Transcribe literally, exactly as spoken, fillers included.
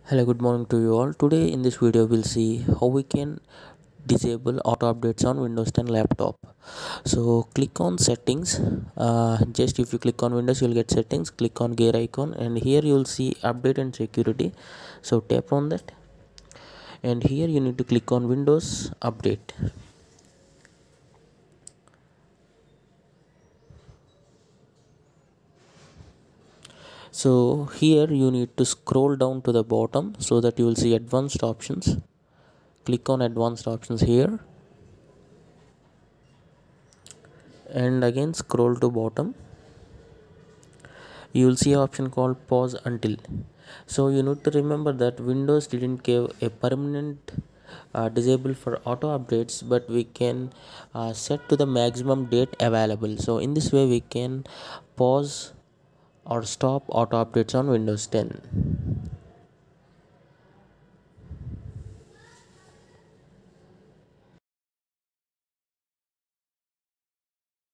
Hello, good morning to you all. Today in this video we'll see how we can disable auto updates on Windows ten laptop. So click on settings. Uh, just if you click on Windows you'll get settings. Click on gear icon and here you'll see update and security. So tap on that and here you need to click on Windows update. So here you need to scroll down to the bottom so that you will see advanced options. Click on advanced options here and again scroll to bottom. You will see an option called pause until. So you need to remember that Windows didn't give a permanent uh, disable for auto updates, but we can uh, set to the maximum date available. So in this way we can pause or stop auto updates on Windows ten.